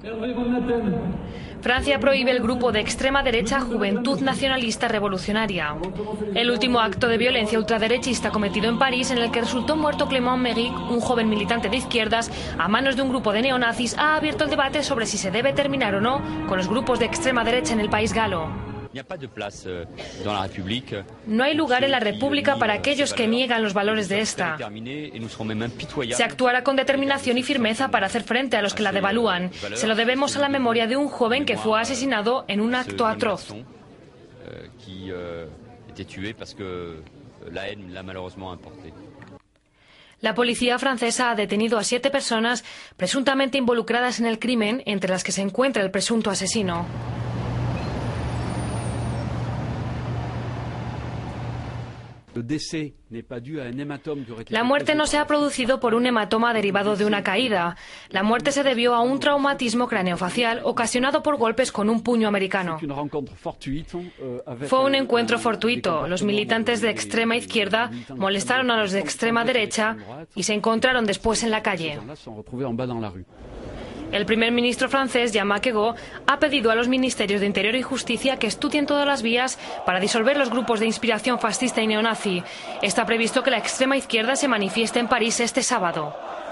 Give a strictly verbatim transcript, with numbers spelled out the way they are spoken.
Francia prohíbe el grupo de extrema derecha Juventud Nacionalista Revolucionaria. El último acto de violencia ultraderechista cometido en París, en el que resultó muerto Clément Méric, un joven militante de izquierdas, a manos de un grupo de neonazis, ha abierto el debate sobre si se debe terminar o no con los grupos de extrema derecha en el país galo. No hay lugar en la República para aquellos que niegan los valores de esta. Se actuará con determinación y firmeza para hacer frente a los que la devalúan. Se lo debemos a la memoria de un joven que fue asesinado en un acto atroz. La policía francesa ha detenido a siete personas presuntamente involucradas en el crimen, entre las que se encuentra el presunto asesino. La muerte no se ha producido por un hematoma derivado de una caída. La muerte se debió a un traumatismo craneofacial ocasionado por golpes con un puño americano. Fue un encuentro fortuito. Los militantes de extrema izquierda molestaron a los de extrema derecha y se encontraron después en la calle. El primer ministro francés, Jean-Marc Ayrault, ha pedido a los ministerios de Interior y Justicia que estudien todas las vías para disolver los grupos de inspiración fascista y neonazi. Está previsto que la extrema izquierda se manifieste en París este sábado.